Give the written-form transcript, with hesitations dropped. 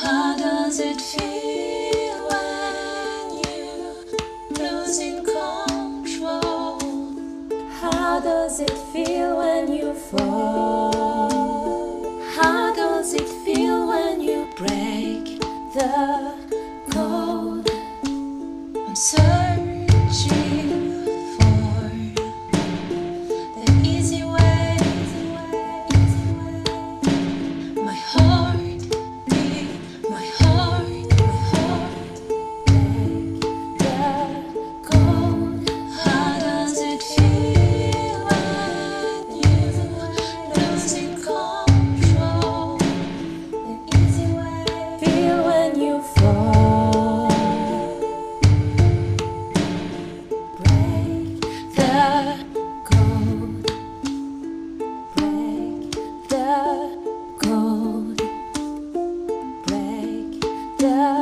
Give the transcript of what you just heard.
How does it feel when you're losing control? How does it feel when you fall? How does it feel when you break the code? I'm searching for the easy way. My heart beat, my heart break the code. How does it feel when you're losing control? The easy way. Feel when you fall. Break the code. Break the code. Break the